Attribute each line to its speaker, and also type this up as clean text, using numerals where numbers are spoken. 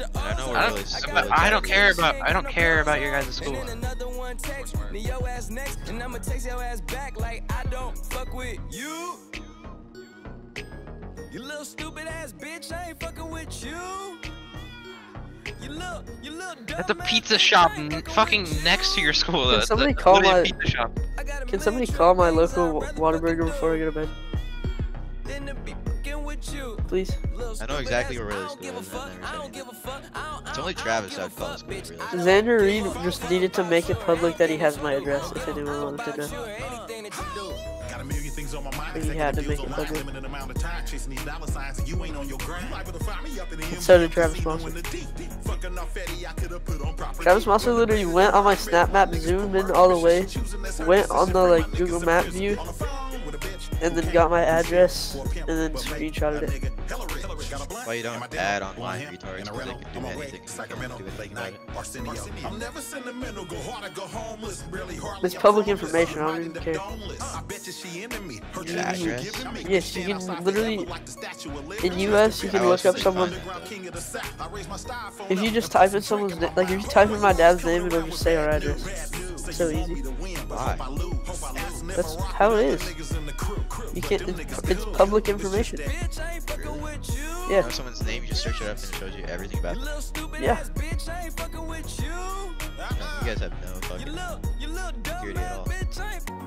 Speaker 1: I know we're really
Speaker 2: I don't care about your guys' school.
Speaker 3: You little stupid ass bitch, I ain't fucking with you. You little
Speaker 2: At the pizza shop fucking next to your school.
Speaker 4: Can somebody call my
Speaker 2: pizza shop?
Speaker 4: Can somebody call my local Whataburger before I go to bed? Please.
Speaker 1: I know exactly where really school is. It's only Travis I'd call school, really.
Speaker 4: Xander Reed just needed to make it public that he has my address if anyone wanted to know. He had to make it public. And so did Travis Monster. Travis Monster literally went on my Snap Map, zoomed in all the way, went on the like Google Map view, and then got my address, and then screenshotted it.
Speaker 1: Why you don't add online retards where they can do anything?
Speaker 4: It's public information, I don't even care.
Speaker 1: The address?
Speaker 4: Yes, you can literally, in US, you can look up someone. If you just type in someone's name, like if you type in my dad's name, it'll just say our address. It's so easy.
Speaker 1: Why?
Speaker 4: That's how it is. You can't, it's public information.
Speaker 1: Really?
Speaker 4: Yeah.
Speaker 1: You know someone's name, you just search it up and it shows you everything about them.
Speaker 4: Yeah.
Speaker 1: You guys have no fucking security at all.